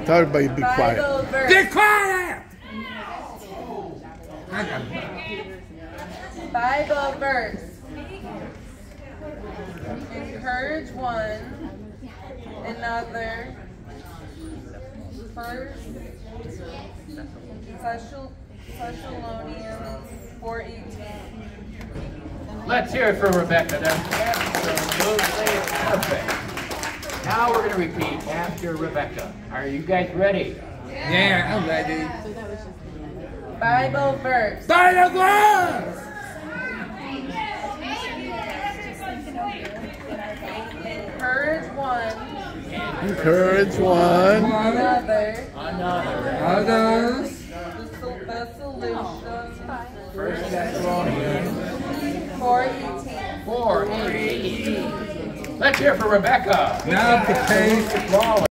Tell everybody to be quiet. Be quiet! Bible verse. Encourage one another. 1Thessalonians 4:18. Let's hear it for Rebecca. That's absolutely perfect. Now we're going to repeat after Rebecca. Are you guys ready? Yeah, I'm ready. Bible verse. Bible verse! Encourage one Encourage one. another. Others. The solution. 1 Thessalonians 4:18. 4:18. Let's hear it for Rebecca. Now the pace.